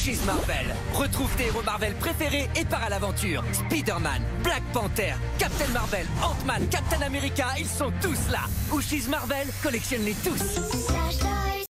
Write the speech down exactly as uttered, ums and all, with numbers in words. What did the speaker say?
Who's Marvel. Retrouve tes héros Marvel préférés et pars à l'aventure. Spider-Man, Black Panther, Captain Marvel, Ant-Man, Captain America, ils sont tous là. Who's Marvel, collectionne-les tous.